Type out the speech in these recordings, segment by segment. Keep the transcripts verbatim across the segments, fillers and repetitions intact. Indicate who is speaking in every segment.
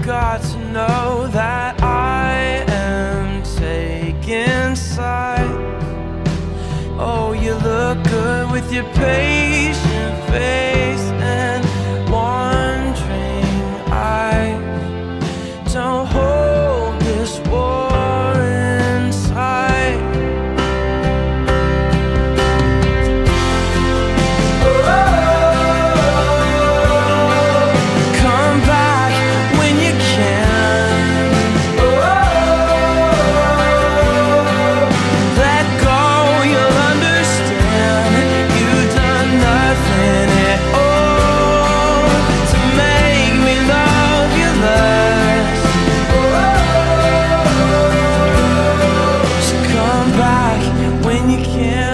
Speaker 1: got to know that I am taking sight. Oh, you look good with your patient face and wandering eyes. Don't hold this war inside. Come back when you can. Let go, you'll understand. You've done nothing at all to make me love you less. So come back when you can.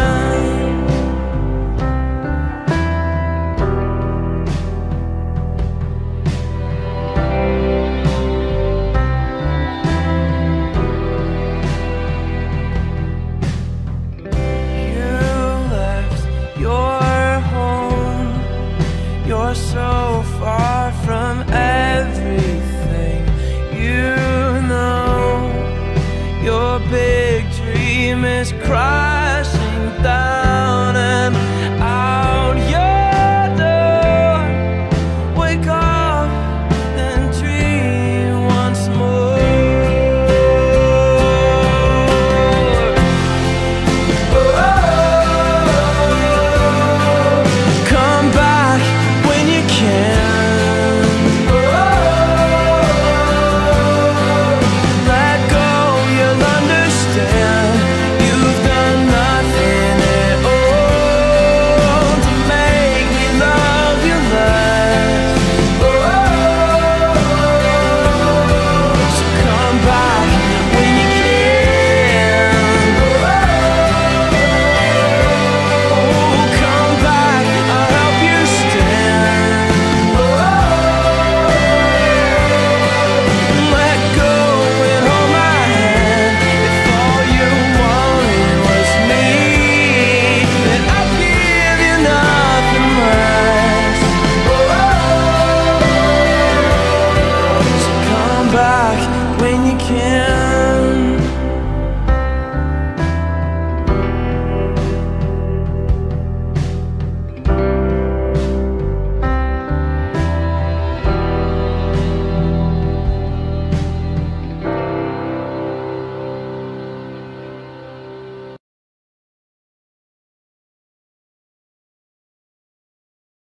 Speaker 1: You left your home. You're so far from everything. You know your big dream is crying.